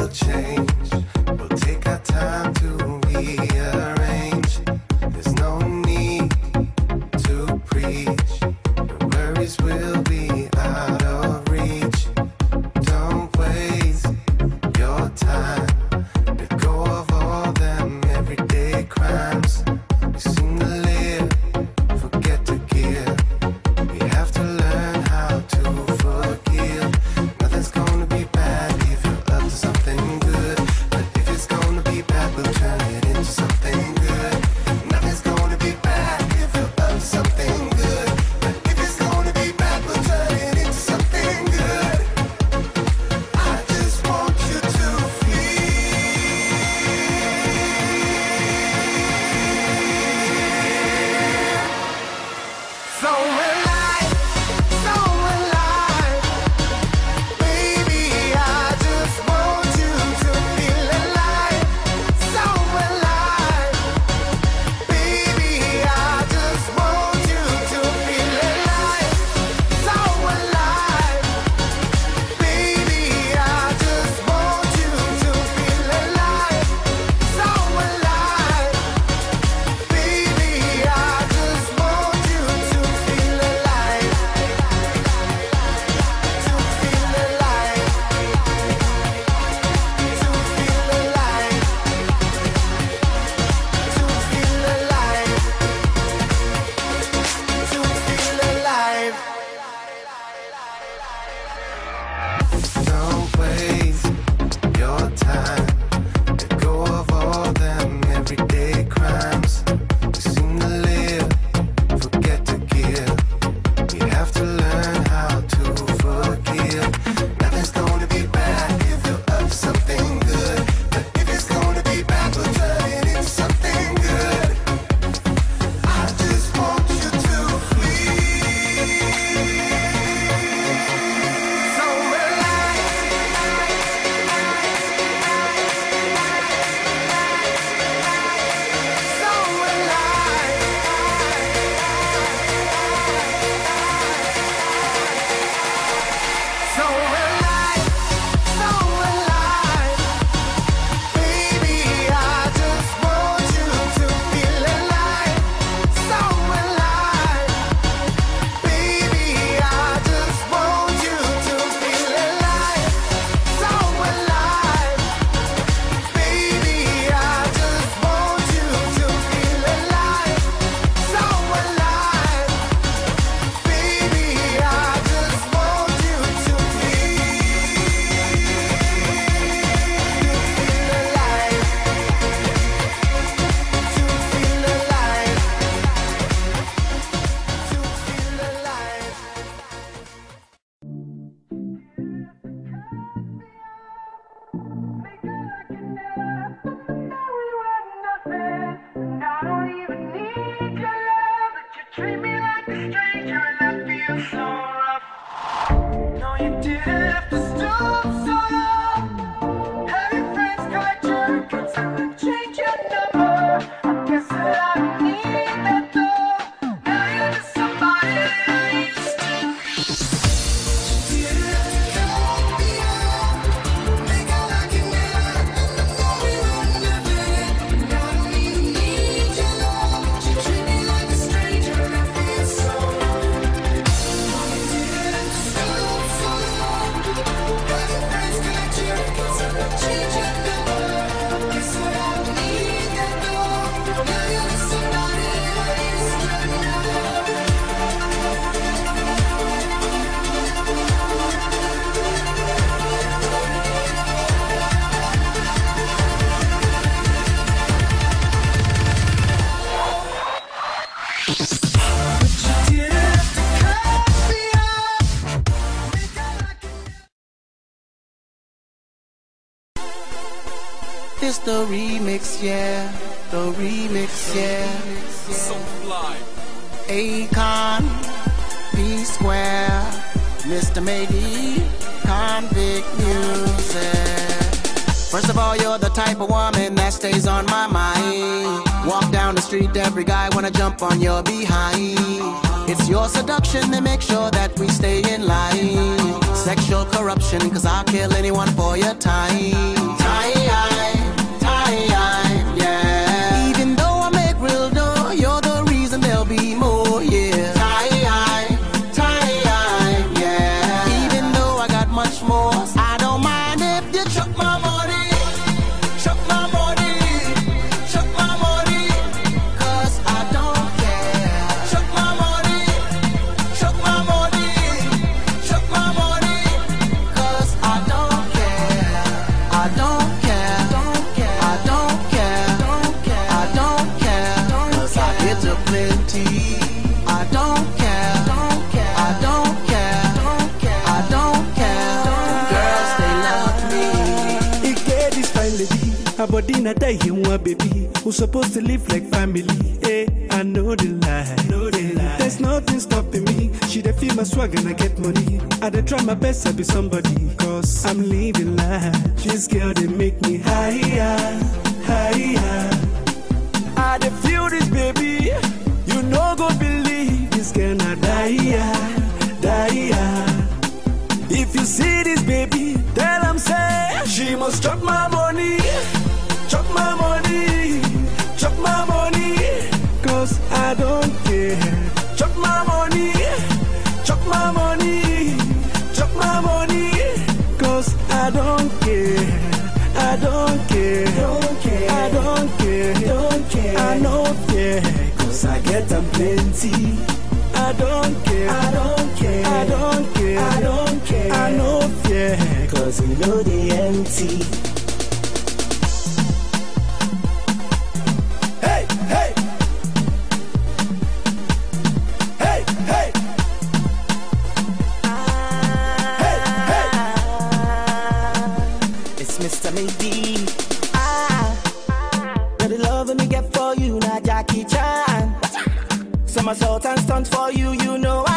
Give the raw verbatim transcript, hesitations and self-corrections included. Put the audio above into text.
It's the remix, yeah, the remix, yeah. So fly. Akon, P Square, Mister Maybe, Convict Music. First of all, you're the type of woman that stays on my mind. Walk down the street, every guy wanna jump on your behind. It's your seduction that makes sure that we stay in line. Sexual corruption, cause I'll kill anyone for your time. A body na die you want baby. Who's supposed to live like family? Eh, I know the lie. Know the lie. There's nothing stopping me. She dey feel my swag and I get money. I dey try my best to be somebody. Cause I'm living life. This girl they make me higher, higher. I dey feel this baby. You no go believe this girl na die, die. If you see this baby, tell them say she must chop my money, chop my money, chop my money. Cause I don't care. Chop my money, chop my money, chop my money. Cause I don't care, I don't care, don't care. I don't care, don't care. I know fear, cause I get them plenty. I don't care, I don't care, I don't care, I don't care. I know fear, cause we know they empty. Hey, hey, hey, hey, hey, hey. It's Mister Maybe. Ah, the love me get for you, not Jackie Chan. Somersault and stunt for you, you know